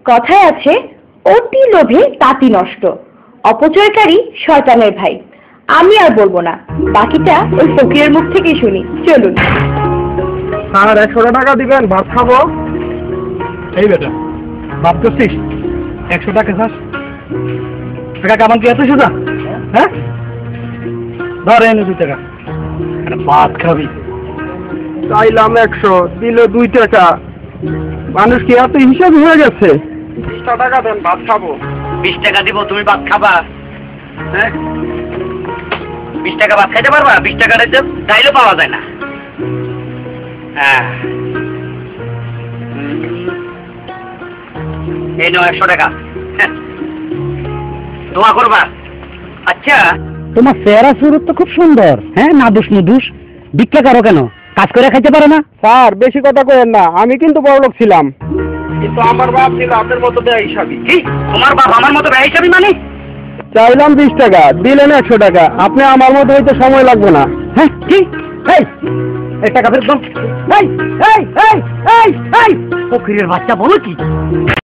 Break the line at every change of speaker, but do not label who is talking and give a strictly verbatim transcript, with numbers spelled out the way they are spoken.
কথায় আছে অতি লোভে তাঁতি নষ্ট, অপচয়কারী শয়তানের ভাই। আমি আর বলবো না, বাকিটা ওই ফকিরের মুখ থেকেই শুনি। চলুন।
স্যার একশো টাকা দিবেন, ভাত খাবো। এই বেটা ভাত করছিস, একশো টাকা খাস? টাকা কামান কি এত সোজা? হ্যাঁ ধর এনে দুই টাকা, ভাত খাবি। চাইলাম একশো, দিল দুই টাকা। মানুষ কি এত হিসাব হয়ে গেছে? বিশটা টাকা দেন, ভাত খাবো।
বিশ টাকা দিব, তুমি ভাত খাবা? হ্যাঁ, বিশ টাকা ভাত খাইতে পারবা? বিশ টাকাটা চাইলেও পাওয়া যায় না। হ্যাঁ, এই নাও একশো টাকা, দোয়া করবা। আচ্ছা,
তোমার চেহারা সুরত তো খুব সুন্দর। হ্যাঁ, না দুষ নুদুষ, ভিক্ষা করো কেন? কাজ করে খাইতে পারো না?
স্যার বেশি কথা কইেন না, আমি কিন্তু বড়লোক ছিলাম, কিন্তু আমার বাপ ছিল আপনার মতো বেহিসাবি।
কি তোমার বাপ আমার মতো বেহিসাবি মানে?
চাইলাম বিশ টাকা, দিলেন একশো টাকা। আপনি আমার মতো হইতে সময় লাগবে না।
হ্যাঁ কি? এই এই টাকা ফেরত দাও। এই এই এই এই এই ফকিরের বাচ্চা বলো কি?